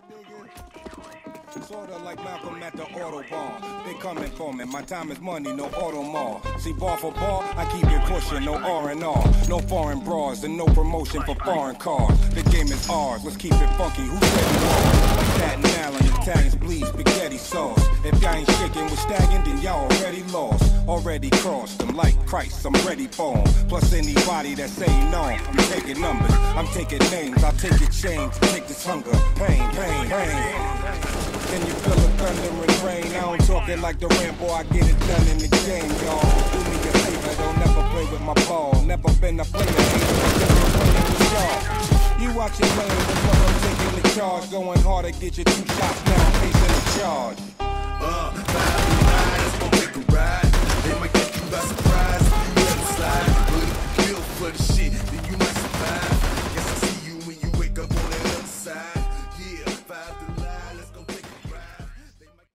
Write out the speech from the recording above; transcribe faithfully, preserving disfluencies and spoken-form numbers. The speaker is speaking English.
Sorta like Malcolm at the Autobahn. They coming for me, my time is money, no auto mall. See, bar for bar, I keep it pushing, no R and R. No foreign bras and no promotion for foreign cars. The game is ours, let's keep it funky, who said it wrong? Like Staten Island, Italians bleed spaghetti sauce. If y'all ain't shaking with stagging, then y'all already lost. Already crossed them like Christ, I'm ready for them. Plus anybody that say no, I'm taking numbers, I'm taking names, I'll take your chains, take this hunger, pain, pain, pain. Can you feel the thunder and rain? I don't talk it like the Rambo, I get it done in the game, y'all. Do me a favor, don't never play with my ball. Never been a player, ain't never playing with y'all. You watch your lane, but I'm taking the charge. Going hard to get you two shots now, facing the charge. Uh, ride, ride, let's go take a ride. They might get you by surprise.